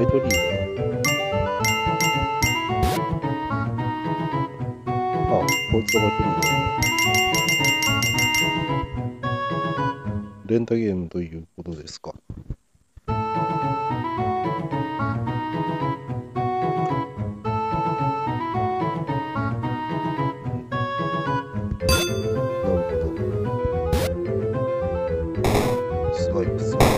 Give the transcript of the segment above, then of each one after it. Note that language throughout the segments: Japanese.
トリーダー。あ、こいつがバイトリーダーね。レンタゲームということですか。なるほど。すごいですよ。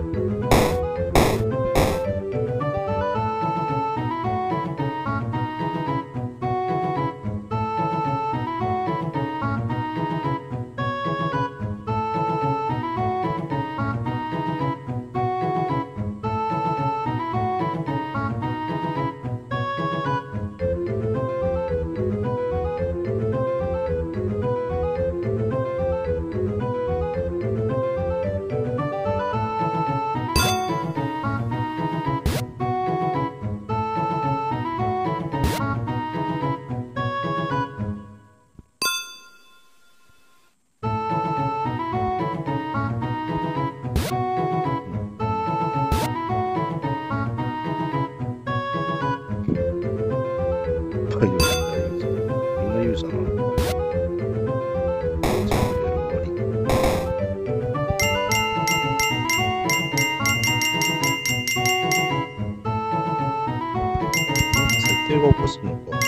バイオみんな勇者なのか。全部やる終わり。設定がおかしいのか。